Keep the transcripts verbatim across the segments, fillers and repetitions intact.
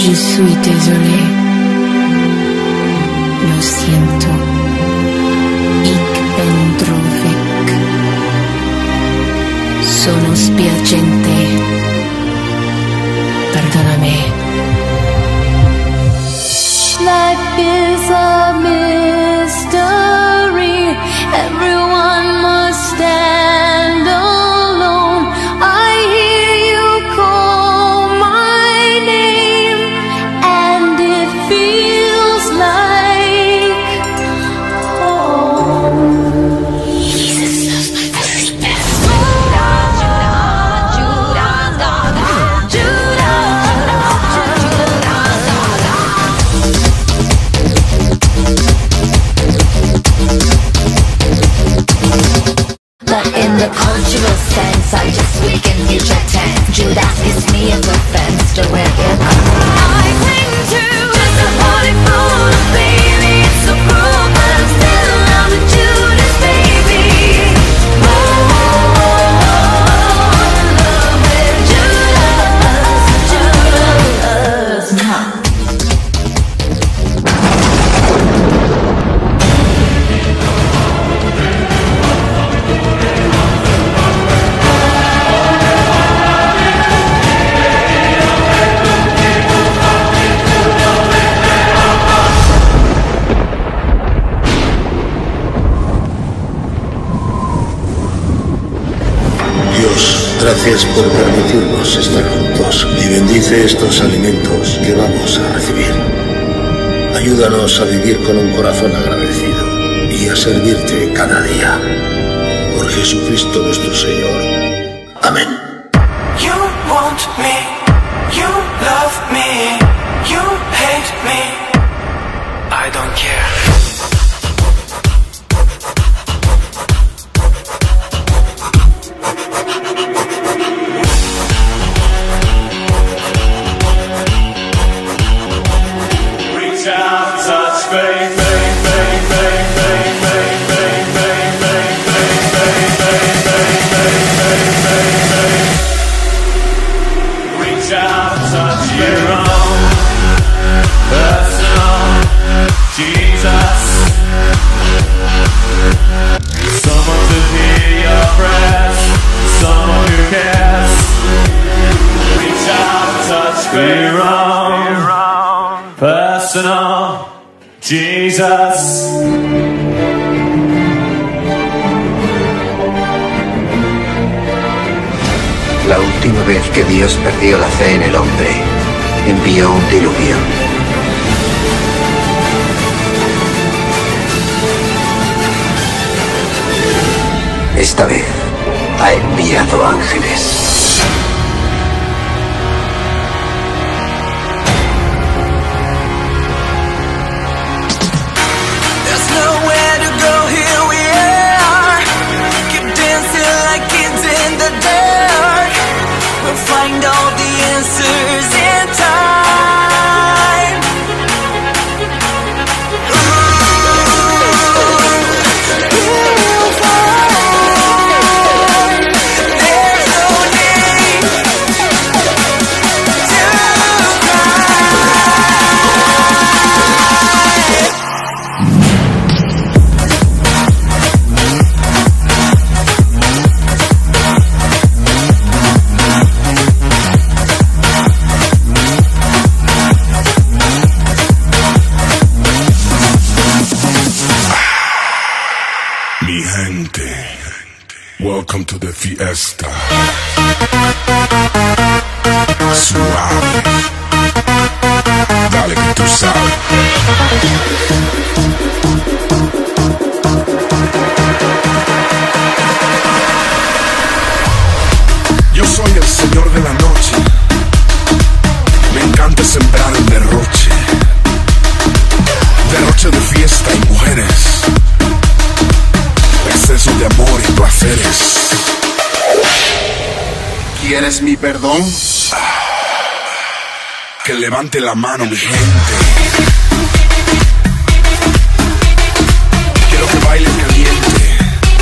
Je suis désolé. Lo siento. Ik ben droevig. Sono spiacente. Perdóname. Life is a mystery. Everyone must stand alone. I hear you call my name, and it feels like home. Jesus loves my very best. But in the cultural sense, I just weaken future tense. Judas is me as a fence to where it I cling to just a body full of baby. It's so cruel, but I'm still around the Judas baby. Oh, love with Judas, Judas. Dios, gracias por permitirnos estar juntos y bendice estos alimentos que vamos a recibir. Ayúdanos a vivir con un corazón agradecido y a servirte cada día. Por Jesucristo nuestro Señor. Amén. You want me, you love me, you hate me, I don't care. Reach out, touch faith, faith, faith, faith, faith, faith, faith, faith, faith, faith, faith, faith, faith, faith, faith, faith. Reach out, touch your own personal Jesus. Someone to hear your prayers, someone who cares. Reach out, touch your own personal Jesus. La última vez que Dios perdió la fe en el hombre, envió un diluvio. Esta vez ha enviado ángeles. There's nowhere to go, here we are. Keep dancing like kids in the dark. We'll find all the answers in time. Ooh, we'll find. There's no need to cry. Mi gente, welcome to the fiesta. Suave, dale que tú sabes. Yo soy el señor de la noche. Me encanta sembrar el derroche. Derroche de fiesta y mujeres. Exceso de amor y placeres. ¿Quieres mi perdón? Que levante la mano mi gente. Quiero que bailes caliente.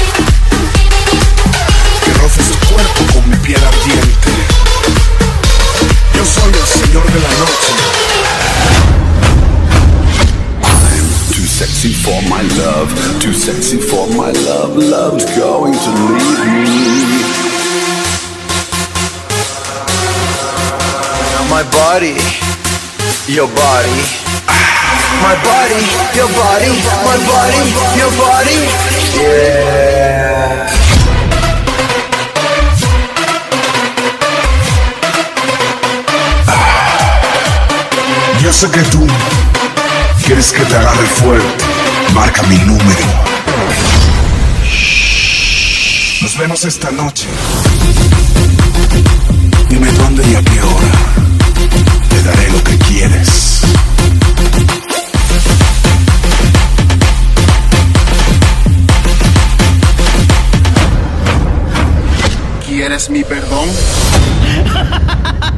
Que roces tu cuerpo con mi piel ardiente. Yo soy el señor de la noche. crazy for my love, love's going to leave me. My body, your body. My body, your body, my body, your body. Yeah. Yo sé que tú quieres que te agarre fuerte. Marca mi número. Nos vemos esta noche. Dime dónde y a qué hora. Te daré lo que quieres. ¿Quieres mi perdón?